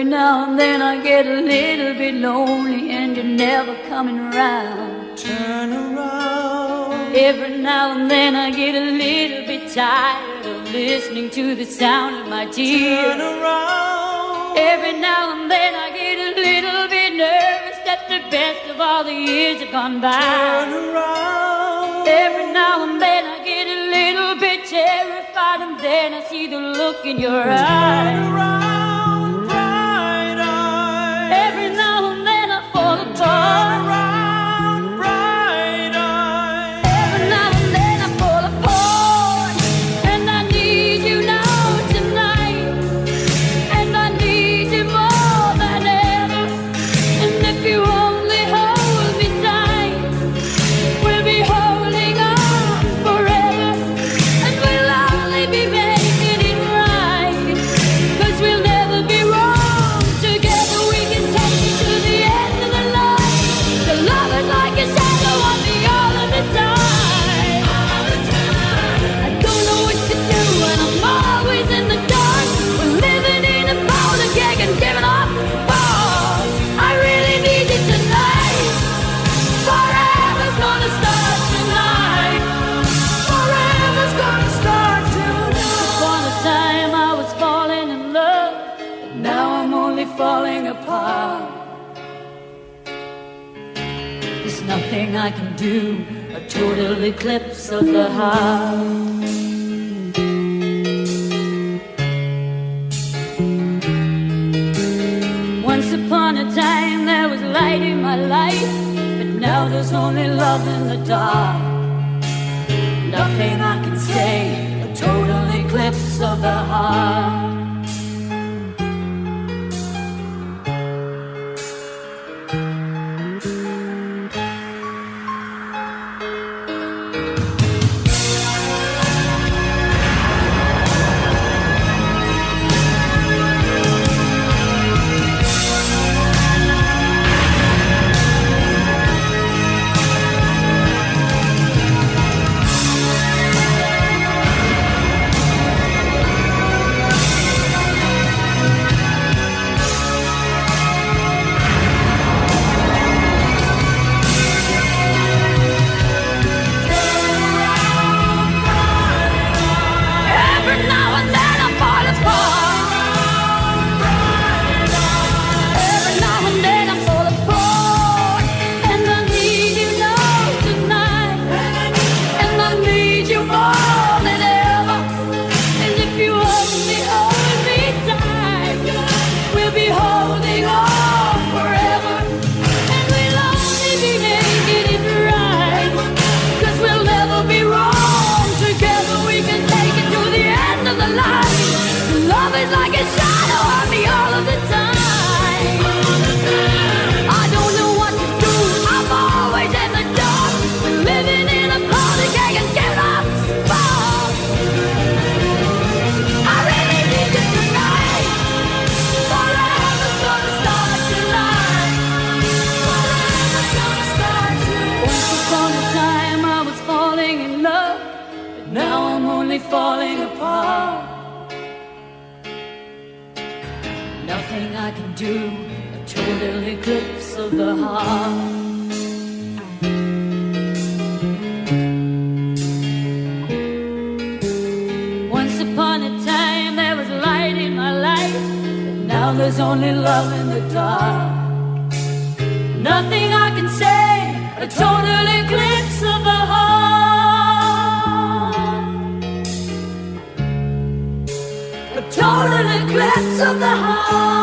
now and then I get a little bit lonely and you're never coming around. Turn around. Every now and then I get a little bit tired of listening to the sound of my tears. Turn around. Every now and then I get a little bit nervous that the best of all the years have gone by. Turn around. Every now and then I get a little bit terrified, and then I see the look in your eyes. Turn around, bright eyes. Every now and then I fall apart. Turn around, bright eyes. Every now and then I fall apart, and I need you now tonight, and I need you more than ever. And if you only hold me tight, we'll be holding on forever, and we'll only be making it right, 'cause we'll never be wrong. Together we can take it to the end of the line. The love is like a shadow on me all of the time. I don't know what to do and I'm always in the dark. We're living in a powder keg and giving off balls. I really need you tonight. Forever's gonna start tonight. Forever's gonna start tonight. Upon a time I was falling in love, but now I'm only falling apart. There's nothing I can do, a total eclipse of the heart. Once upon a time there was light in my life, but now there's only love in the dark. Nothing I can say, a total eclipse of the heart. Every now and then I fall apart. Every now and then I fall apart, and I need you now tonight, and I need you more than ever. And if you only hold me tight, we'll be holding on forever, and we'll only be making it right, 'cause we'll never be wrong. Together we can take it to the end of the line. Love is like a shadow on me all of the time. I don't know what to do, I'm always in the dark. We're living in a powder keg and giving off sparks. I really need you tonight. Forever's gonna start tonight. Forever's gonna start tonight. Once upon a time I was falling in love, but now I'm only falling apart. Nothing I can do, a total eclipse of the heart. Once upon a time there was light in my life, but now there's only love in the dark. Nothing I can say, a total eclipse of the heart. A total eclipse of the heart.